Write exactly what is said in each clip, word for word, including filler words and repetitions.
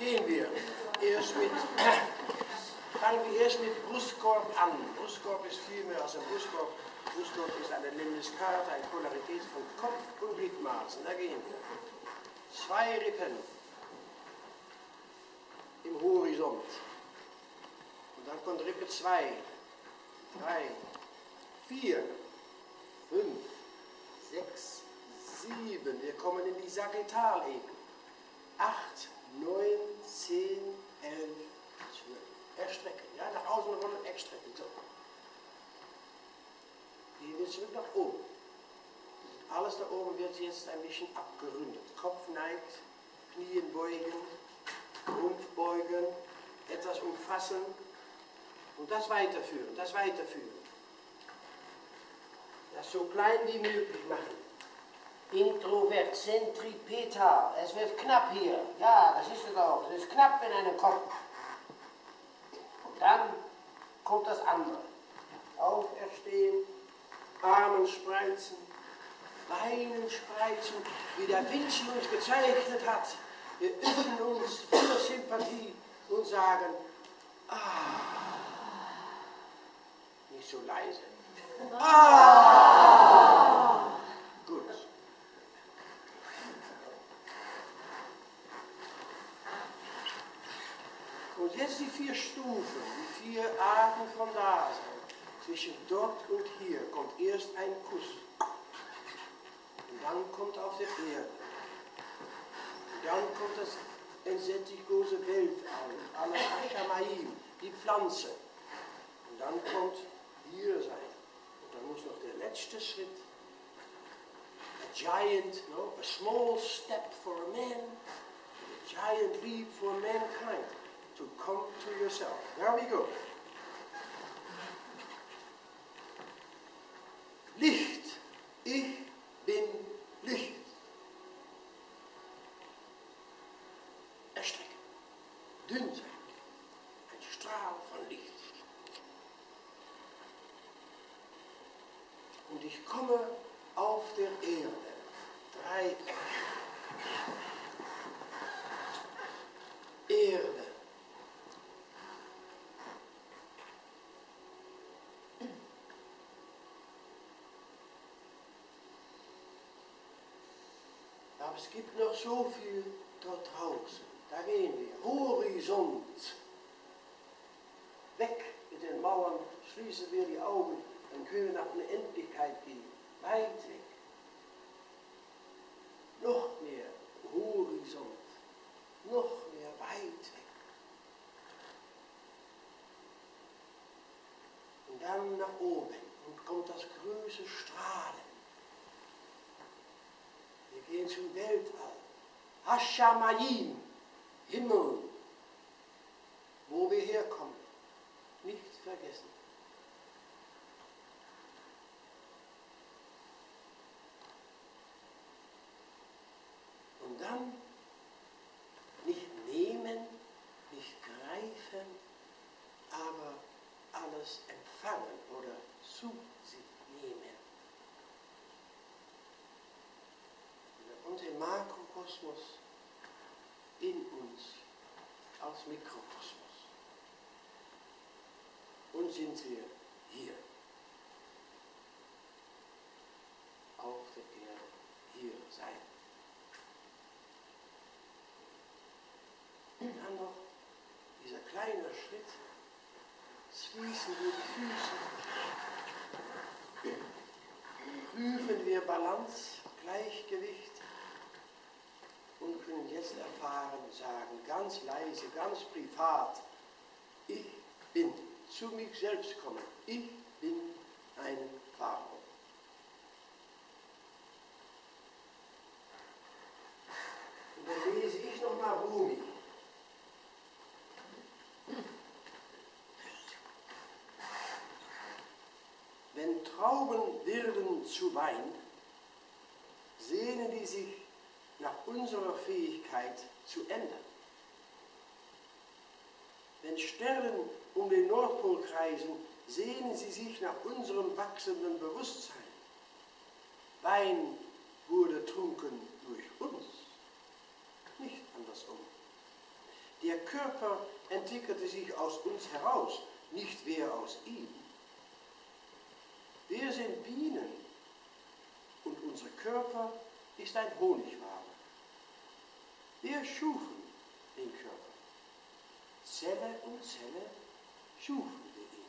gehen wir erst mit, fangen wir erst mit Brustkorb an. Brustkorb ist viel mehr als ein Brustkorb. Brustkorb ist eine Lemniskate, eine Polarität von Kopf- und Gliedmaßen. Da gehen wir. Zwei Rippen im Horizont. Und dann kommt Rippe zwei, drei, vier, fünf, sechs, sieben. Wir kommen in die Sagittalebene. acht, neun, zehn, elf, zwölf. Erstrecken. Ja, nach außen rollen, erstrecken. So. Gehen wir zurück nach oben. Alles da oben wird jetzt ein bisschen abgerundet. Kopf neigt, Knien beugen, Rumpf beugen, etwas umfassen und das weiterführen, das weiterführen. Das so klein wie möglich machen. Introvert, zentripetal. Es wird knapp hier. Ja, das ist es auch. Es ist knapp in einem Kopf. Und dann kommt das andere. Auferstehen, Armen spreizen, Beinen spreizen, wie der Vinci uns gezeichnet hat. Wir öffnen uns voller Sympathie und sagen, ah, nicht so leise. Ah, gut. Und jetzt die vier Stufen, die vier Arten von Dasein. Zwischen dort und hier kommt erst ein Kuss. Und dann kommt auf der Erde. Und dann kommt das entsättigose Weltall, alles Ashamaim, die Pflanze. Und dann kommt hier sein. Und dann muss noch der letzte Schritt. A giant, no, a small step for a man, a giant leap for mankind. To come to yourself. There we go. Licht. Ich bin Licht. Erstrecken. Dünn sein. Ein Strahl von Licht. Und ich komme auf der Erde. Dreieck. Erde. Aber es gibt noch so viel dort draußen. Da gehen wir. Horizont. Weg mit den Mauern. Schließen wir die Augen. Dann können wir nach einer Endlichkeit gehen. Weit weg. Noch mehr Horizont. Noch mehr weit weg. Und dann nach oben. Und kommt das größte Strahlen. Wir gehen zum Weltall. Hashamayim, Himmel, wo wir herkommen. Nicht vergessen. Und dann nicht nehmen, nicht greifen, aber alles empfangen oder zu sich nehmen. Und den Makrokosmos in uns als Mikrokosmos. Und sind wir hier. Auf der Erde. Hier sein. Und dann noch dieser kleine Schritt. Schließen wir die Füße. Prüfen wir Balance, Gleichgewicht. Und können jetzt erfahren, sagen, ganz leise, ganz privat, ich bin, zu mich selbst kommen, ich bin ein Pharao. Und dann lese ich nochmal Rumi. Wenn Trauben werden zu Wein, sehnen die sich nach unserer Fähigkeit zu ändern. Wenn Sterne um den Nordpol kreisen, sehnen sie sich nach unserem wachsenden Bewusstsein. Wein wurde trunken durch uns, nicht andersrum. Körper entwickelte sich aus uns heraus, nicht wir aus ihm. Wir sind Bienen und unser Körper ist ein Honigwabe. Wir schufen den Körper. Zelle um Zelle schufen wir ihn.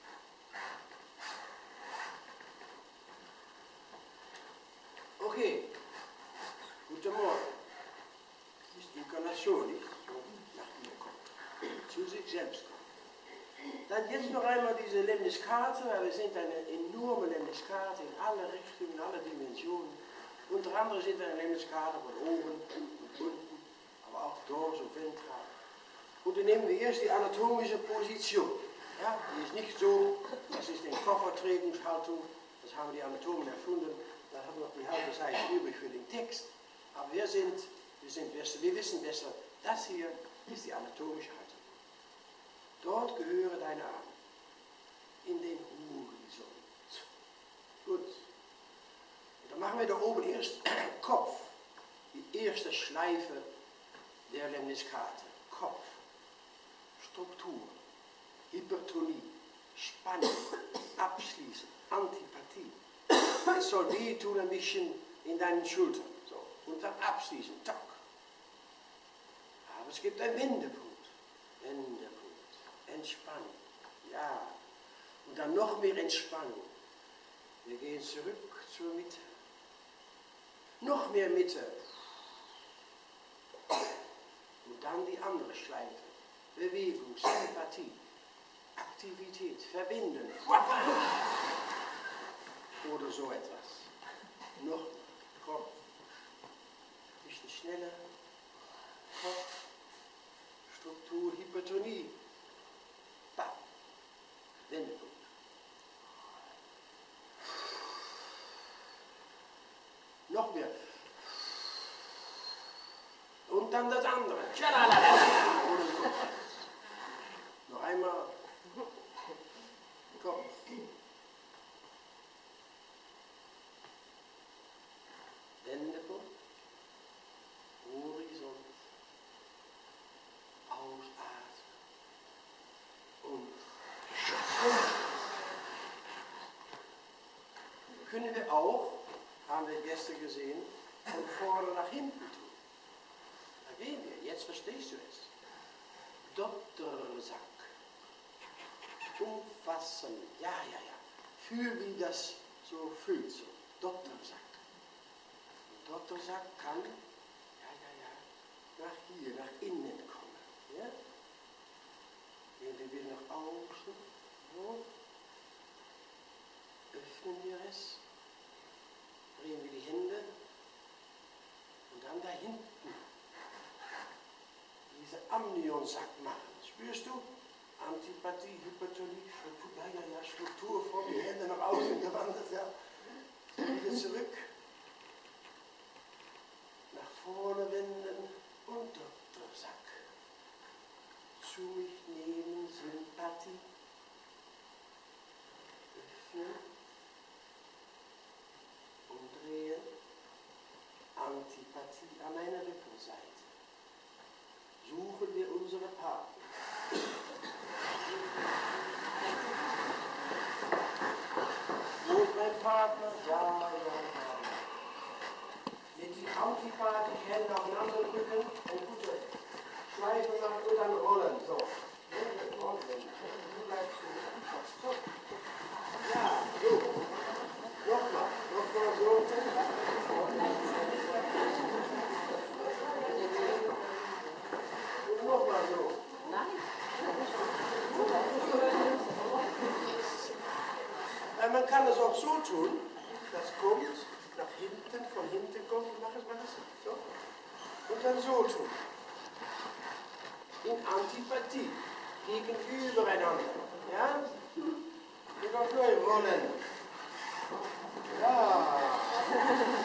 Okay, guten Morgen. Das ist Inkarnation, nicht? So nach mir kommt. Zu sich selbst kommt. Dann jetzt noch einmal diese Lemniskate, weil wir sind eine enorme Lemniskate in alle Richtungen, in alle Dimensionen. Unter anderem sind wir eine Lemniskate von oben und unten, aber auch dorso, ventral. Und dann nehmen wir erst die anatomische Position. Ja, die ist nicht so, das ist eine Koffertretungshaltung, das haben die Anatomen erfunden. Da haben wir noch die halbe Seite übrig für den Text. Aber wir sind, wir sind besser, wir wissen besser, das hier ist die anatomische Haltung. Dort gehören deine Arme. In den Horizont. Gut. Und dann machen wir da oben erst Kopf. Die erste Schleife der Lemniskate. Kopf. Struktur. Hypertonie. Spannung. Abschließen. Antipathie. Es soll wehtun ein bisschen in deinen Schultern. So. Und dann abschließen. Tack. Aber es gibt einen Wendepunkt. Wendepunkt. Entspannung. Ja. Und dann noch mehr Entspannung. Wir gehen zurück zur Mitte. Noch mehr Mitte. Und dann die andere Schleife. Bewegung, Sympathie, Aktivität, Verbinden. Oder so etwas. Noch Kopf. Ein bisschen schneller. Kopf. Struktur, Hypertonie. Da. Wendepunkt. Noch mehr. Und dann das andere. Oder so. Noch einmal. Kopf. Wendepunkt. Horizont. Ausatmen. Und können wir auch, haben wir gestern gesehen, von vorne nach hinten tun. Da gehen wir, jetzt verstehst du es. Dottersack. Umfassen, ja, ja, ja. Fühl, wie das so fühlt, so. Dottersack. Und Dottersack kann, ja, ja, ja, nach hier, nach innen kommen. Ja? Gehen wir wieder nach außen. So. Öffnen wir es. Drehen wir die Hände. Und dann da hinten. Diese Amnionsack machen. Spürst du? Antipathie, Hypertonie, Struktur, ja, ja, ja, Struktur vor die Hände nach außen gewandert, ja. Wieder zurück. Nach vorne wenden und Dottersack. Zu mich nehmen, Sympathie. Öffnen. Umdrehen. Antipathie an meiner Rückenseite. Suchen wir unsere Partner. Wo ist mein Partner? Ja, ja, ja. Jetzt die Antipathie, Hände aufeinander drücken und gute Schleife machen und dann rollen. So. So. Ja, so. Nochmal. Nochmal so. Und nochmal so. Man kann es auch so tun, das kommt nach hinten, von hinten kommt, ich mache es mal das so, und dann so tun. In Antipathie, gegenübereinander. Ja? Und auch neu rollen. Ja.